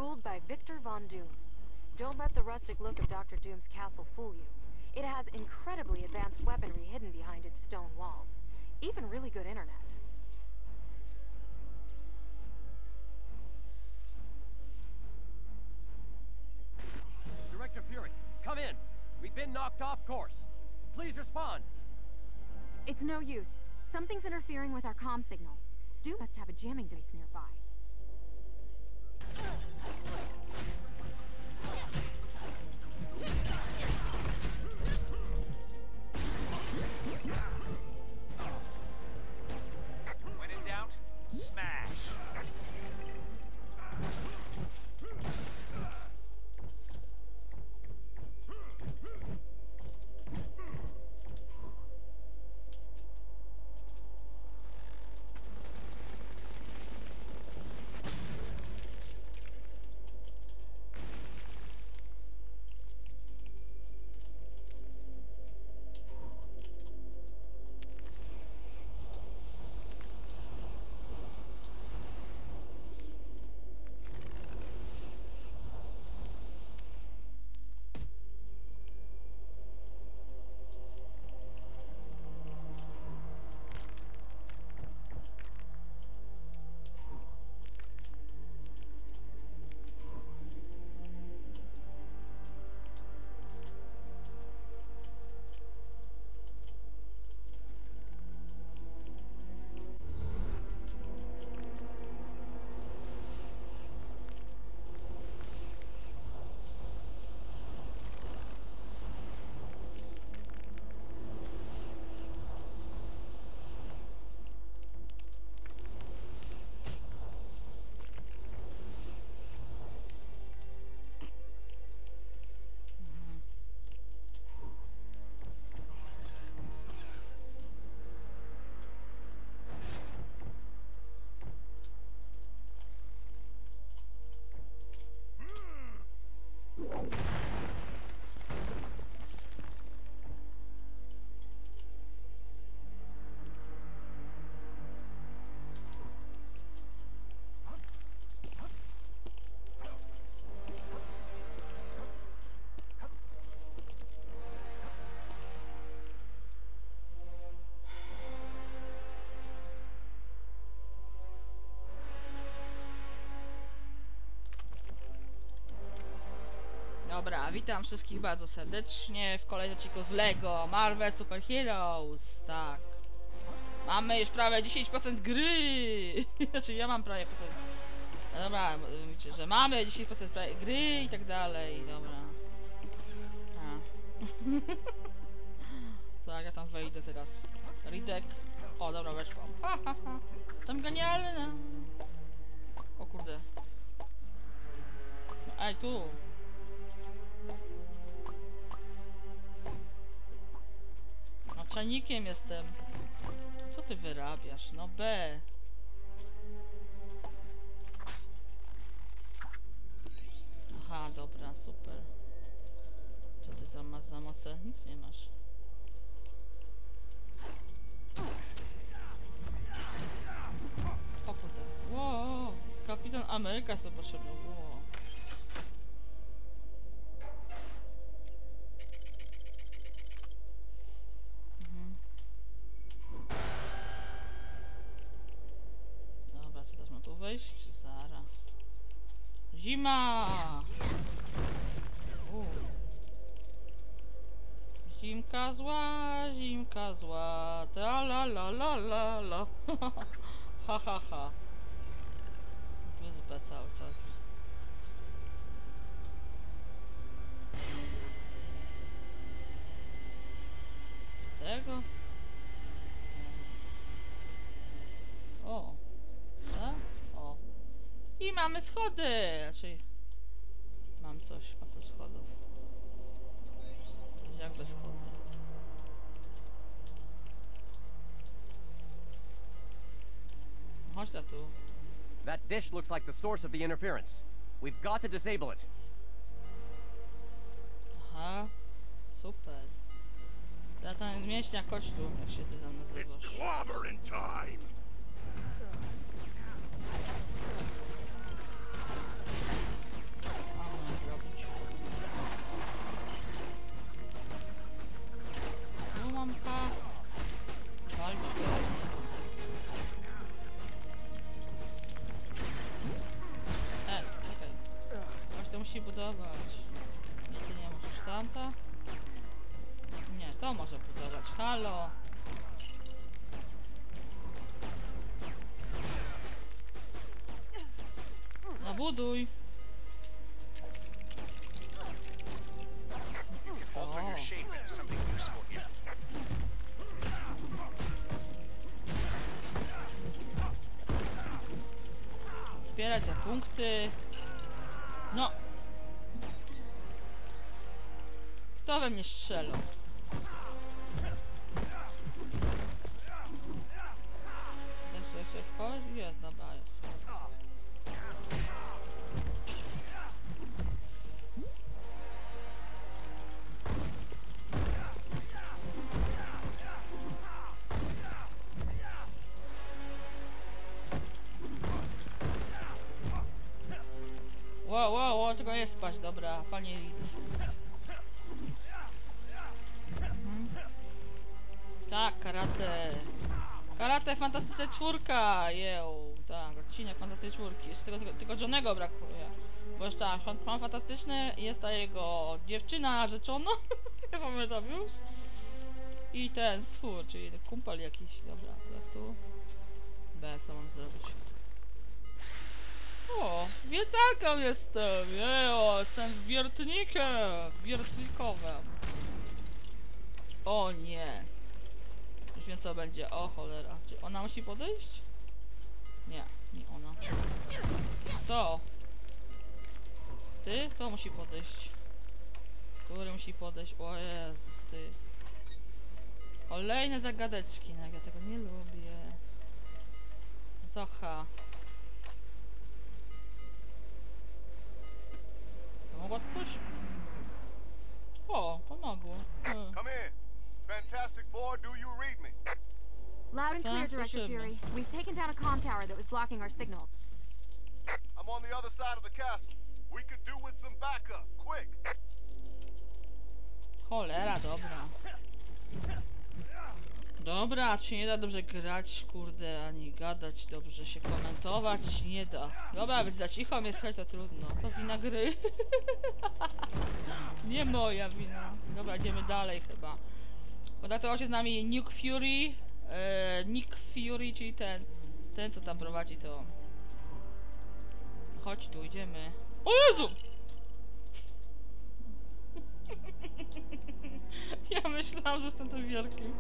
ruled by Victor Von Doom. Don't let the rustic look of Dr. Doom's castle fool you. It has incredibly advanced weaponry hidden behind its stone walls. Even really good internet. Director Fury, come in. We've been knocked off course. Please respond. It's no use. Something's interfering with our comm signal. Doom must have a jamming device nearby. When in doubt, smash. Dobra, witam wszystkich bardzo serdecznie w kolejnym odcinku z LEGO Marvel Super Heroes. Tak. Mamy już prawie 10% gry. Znaczy ja mam prawie procent. No dobra, wiecie, że mamy 10% prawie gry i tak dalej. Dobra. Tak, ja tam wejdę teraz. Ridek. O, dobra, weszłam. Ha, ha, ha. Tam genialne. O kurde. No, ej, tu. No, czajnikiem jestem. Co ty wyrabiasz? No B. Aha, dobra, super. Co ty tam masz za moce? Nic nie masz. O kurde. Wow, Kapitan Ameryka jest to potrzebny. Wow. Dobra, co teraz mam tu wejść? Zara. Zima! Zimka zła, tra la la la la la. Ha ha ha. Wyzbę cały czas. Tego? O. Tak? O. I mamy schody! Znaczy... Mam coś oprócz schodów. Jak bez schodów. Chodź tu. That dish looks like the source of the interference. We've got to disable it. Aha. Super. Ja tam mięśnia kościół, jak się ty tam nazywasz. It's clobbering time! budować. Nie, ty nie możesz tamta. Nie, to może budować. Halo. No buduj. Alter your shape into something useful here. Zbierać te punkty. No. Kto we mnie strzelał? Jest kogoś? Jest, dobra, jest. Wow, tylko nie spać, dobra, panie Reed. Tak, karate. Karate Fantastyczna Czwórka, tak, odcinek Fantastycznej Czwórki. Jeszcze tylko Johnego brakuje. Bo już tak, Pan Fantastyczny, jest ta jego dziewczyna narzeczona, nie pamiętam już. I ten stwór, czyli kumpel jakiś, dobra, teraz tu. B, co mam zrobić? O, wiertarką jestem, jestem wiertnikowym. O nie. Już wiem co będzie, o cholera. Czy ona musi podejść? Nie, nie ona. Co? Ty? Kto musi podejść? Który musi podejść? O Jezus, ty. Kolejne zagadeczki, no ja tego nie lubię. Zocha. Pomogło coś? O, pomogło. Come in. Fantastic Four, do you read me? Loud and clear, Tak, Director słyszymy. Fury. We've taken down a comm tower that was blocking our signals. I'm on the other side of the castle. We could do with some backup, quick. Cholera, dobra. Dobra, czy nie da dobrze grać, kurde, ani gadać, dobrze się komentować, nie da. Dobra, być za cicho mnie słuchać to trudno. To wina gry. Nie moja wina. Dobra, idziemy dalej chyba. Kontaktował się z nami Nick Fury. Nick Fury, czyli ten co tam prowadzi to. Chodź tu, idziemy. O Jezu! Ja myślałam, że jestem tym wielkim.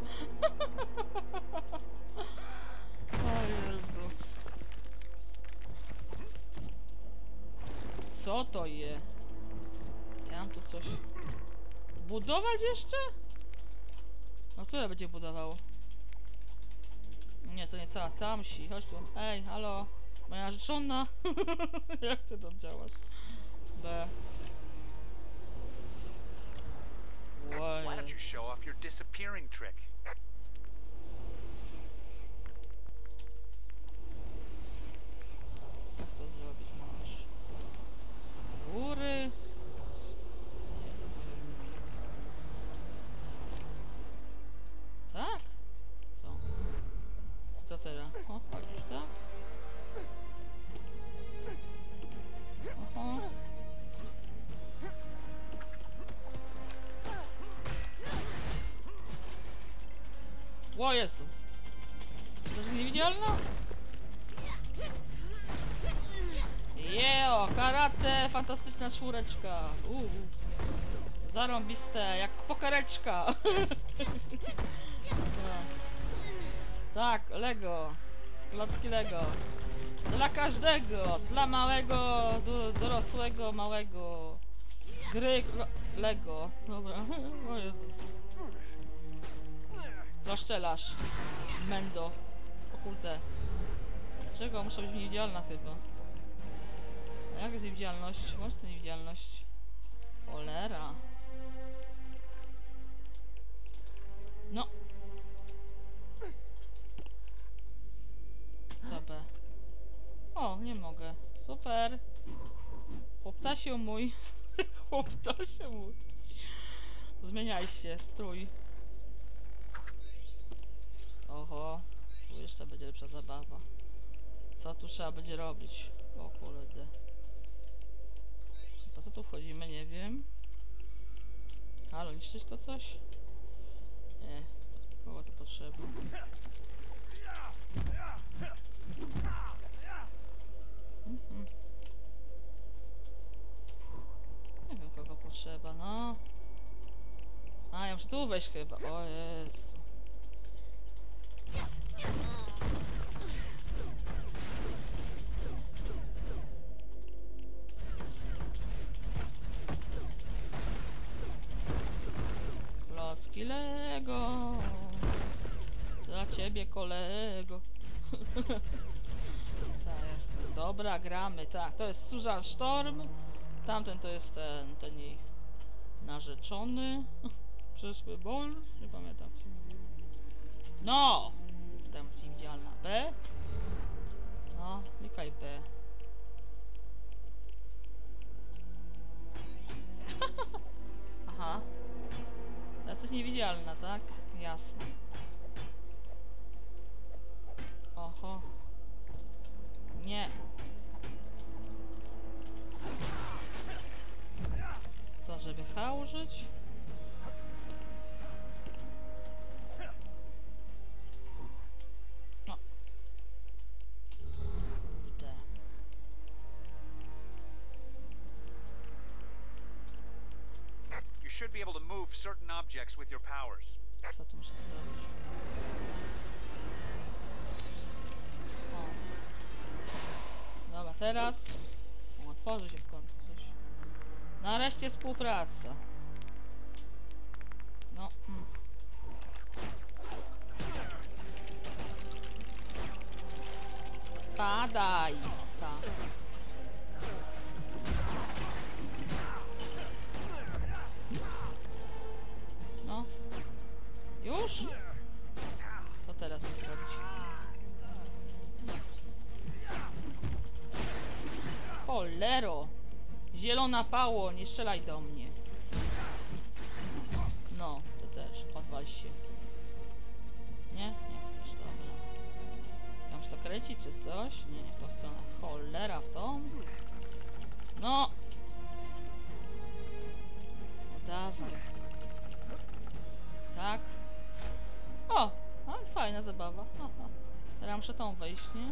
O Jezu. Co to je? Ja mam tu coś... Budować jeszcze? No które będzie budował? Nie, to nie ta, tamsi. Chodź tu. Ej, halo. Moja narzeczona. Jak ty tam działasz? B. Why don't you show off your disappearing trick? Jak to zrobić możesz? Góry. Tak? Co? Co teraz? O, chodzisz, tak? Oho. O Jezu! To jest niewidzialna? Jeo, karate, fantastyczna czwóreczka. Zarąbiste, jak pokereczka. Tak, Lego. Klocki Lego. Dla każdego. Dla małego, dorosłego, małego. Gry Lego. Dobra. O Jezus. Rozszczelasz. Mendo. O kurde. Dlaczego? Muszę być niewidzialna chyba. A jak jest niewidzialność? Masz tę niewidzialność. Cholera. No. Dobra. O, nie mogę. Super. Chłoptasiu mój. Chłoptasiu mój. Zmieniaj się, strój. Oho. Tu jeszcze będzie lepsza zabawa. Co tu trzeba będzie robić? O kurde. Po co tu wchodzimy? Zniszczyć to coś? Nie. Kogo to potrzeba? Nie wiem kogo potrzeba, no. A, ja muszę tu wejść chyba. O Jezu. Klocki Lego. Dla ciebie, kolego. Tak jest. Dobra, gramy. Tak, to jest Susan Storm. Tamten to jest ten jej narzeczony. Przyszły mąż. Nie pamiętam co mówił. No! Tam widzialna B. No, klikaj B. Aha. Jesteś niewidzialna, tak? Jasne. Oho. Nie. Co, żeby H użyć? No. Kurde. You should be able to move certain objects with your powers. Co tu muszę zrobić? O. Dobra, teraz otworzy się w końcu coś. Nareszcie współpraca. No. Padaj. Tak. No. Już? Co teraz muszę zrobić? Cholero! Zielona pało, nie strzelaj do mnie. No, to też. Odwal się. Nie? Nie chcesz, dobra. Ja muszę to kręcić czy coś? Nie, nie w tą stronę. Cholera, w tą? No! No dawaj. Tak. O! No, fajna zabawa. Aha. Teraz muszę tą wejść, nie?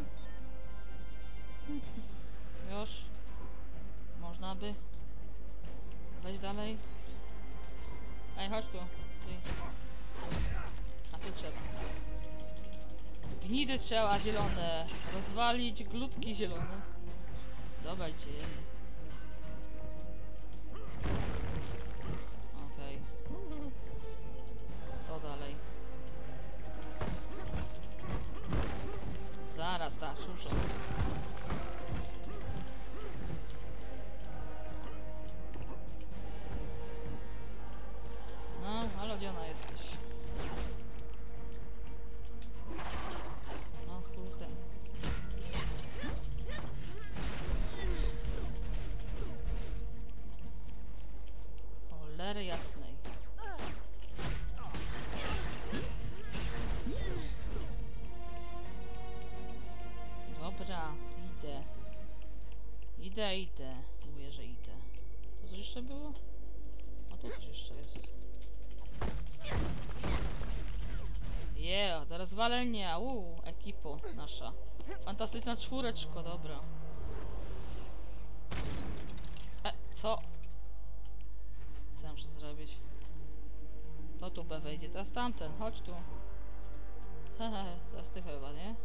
Już. Można by wejść dalej. Ej, chodź tu. Ty. A tu trzeba. Gnidy trzeba zielone. Rozwalić glutki zielone. Dobra, idziemy. Okej. Co dalej? Zaraz, ta szusza. No, ale gdzie ona jesteś? No kurde. Cholery jasnej. Dobra, idę. Idę. Mówię, że idę. To coś jeszcze było? A tu coś jeszcze jest. Do rozwalenia. Ekipo nasza. Fantastyczna czwóreczko, dobra. Co? Co ja muszę zrobić? To tu B wejdzie, teraz tamten, chodź tu. Hehe, teraz ty chyba, nie?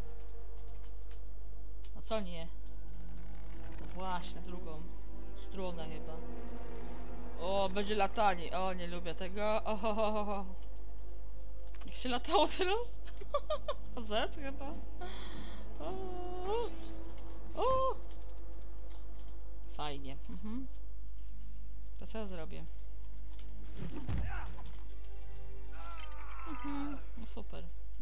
A co nie? No właśnie, drugą stronę chyba. O, będzie latanie. O, nie lubię tego. Ohohoho. Jak się latało teraz? Z chyba. O. Fajnie. To co ja zrobię? No super.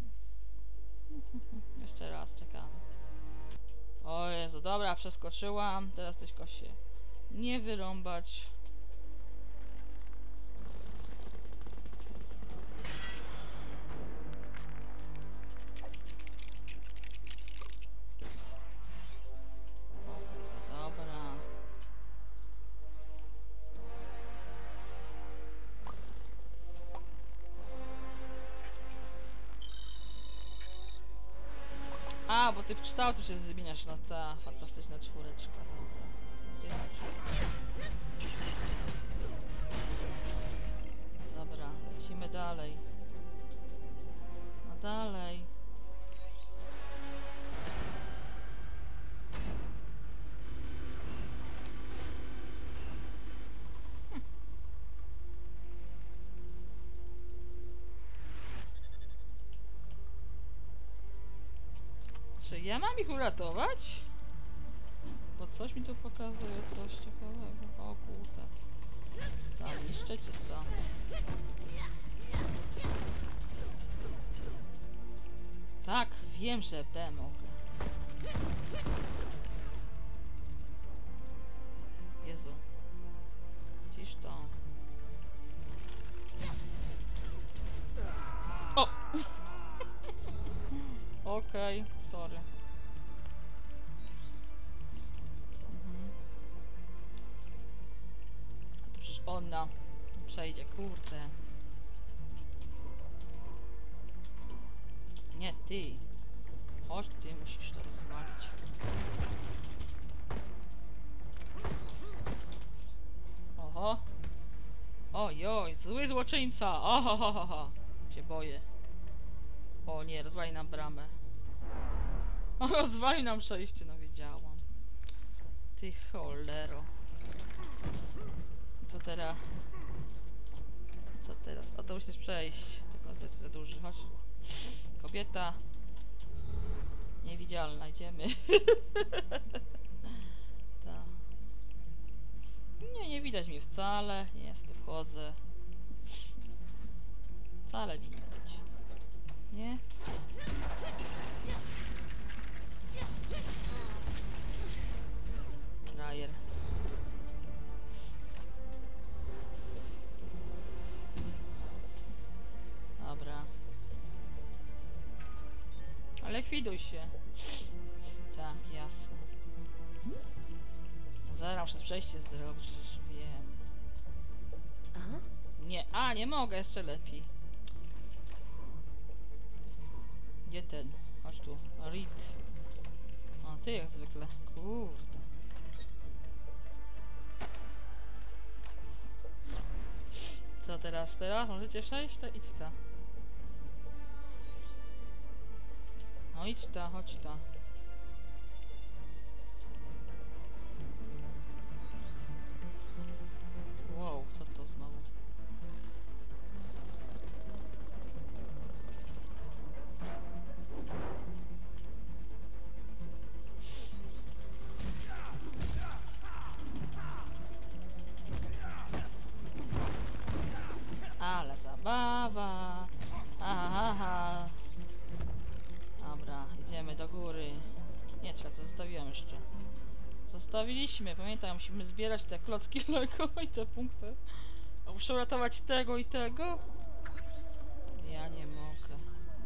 Jeszcze raz czekamy. O Jezu, dobra, przeskoczyłam. Teraz tylko się nie wyrąbać. Dobra. typ kształtu się zmieniasz, no ta fantastyczna czwóreczka. Dobra, lecimy dalej. No dalej. Czy ja mam ich uratować? Bo coś mi tu pokazuje, coś ciekawego. O kurde. Tam niszczycie co? Tak, wiem, że B mogę. Jezu. Cisz to. O! Okej, sorry. To przecież ona przejdzie, kurde. Nie, ty. Chodź, ty musisz to rozwalić. Oho. Ojoj, zły złoczyńca. Ohohoho. Się boję. O nie, rozwali nam bramę. O, rozwali nam przejście, no wiedziałam. Ty cholero. Co teraz? Co teraz? O, to musisz przejść. Tylko to jest za duży, chodź. Kobieta. Niewidzialna, idziemy. Ta. Nie widać mnie wcale. Nie, sobie wchodzę. Wcale mi nie widać. Nie? Frajer. Dobra. Ale likwiduj się. Tak, jasne. Zaraz muszę przejście zrobić, już wiem. Aha. Nie, nie mogę, jeszcze lepiej. Gdzie ten? Chodź tu. Reed. O, ty jak zwykle. Kurde. Co teraz? Teraz możecie przejść? To idź ta. No idź ta, chodź ta. Wow, co to znowu? Ale zabawa. Aha. Dobra, idziemy do góry. Nie, czekaj, to zostawiłem jeszcze. Zostawiliśmy, pamiętaj, musimy zbierać te klocki Lego i te punkty. A muszę uratować tego i tego? Ja nie mogę.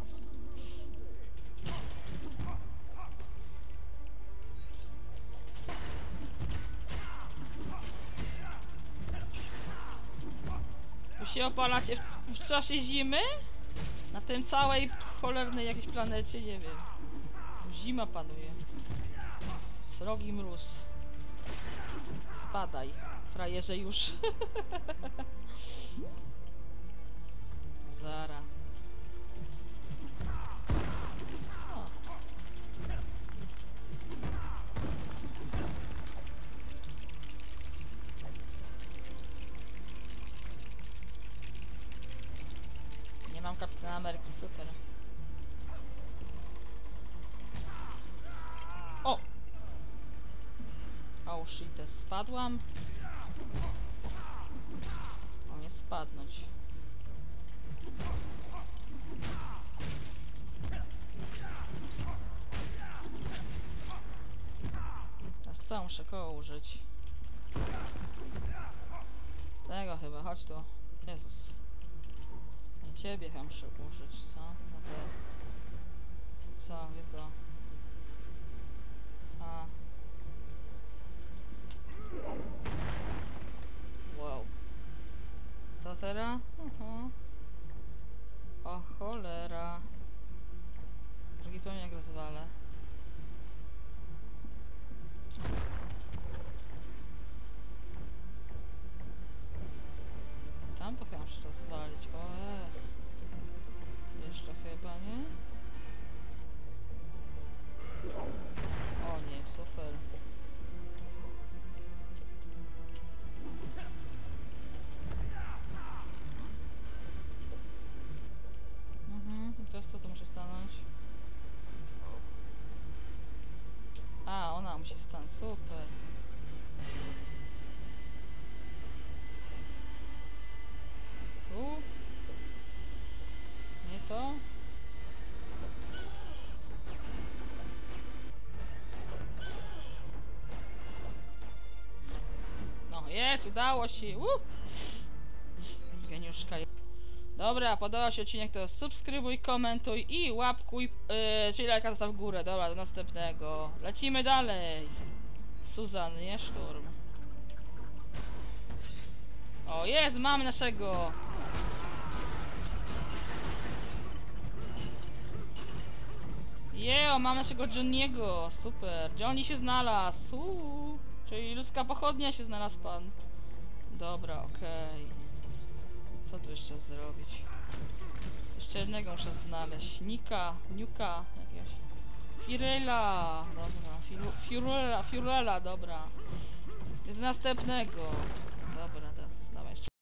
Tu się opalacie w czasie zimy? Na tym całej cholernej jakiejś planecie, nie wiem. Zima panuje. Srogi mróz. Spadaj, frajerze już. Zara. O. Nie mam Kapitana Ameryki, super. O! Oh shit, spadłam. O, nie spadnąć. Teraz co muszę koło użyć? Tego chyba, chodź tu. Jezus. Nie ciebie chyba muszę użyć, co? Dobra. Co, gdzie to? Wow. Co teraz? O cholera. Drugi pełniak rozwalę. Jest, udało się. Geniuszka. Dobra, podobał się odcinek, to subskrybuj, komentuj i łapkuj, czyli lajka zostaw w górę. Dobra, do następnego. Lecimy dalej. Susan, nie szturm. O, jest, mamy naszego. Mam naszego Johnny'ego. Super. Johnny się znalazł. Czyli ludzka pochodnia się znalazł pan. Dobra, okej. Co tu jeszcze zrobić? Jeszcze jednego muszę znaleźć. Niuka jakiegoś. Firela. Dobra. Fiurela, dobra. Jest następnego.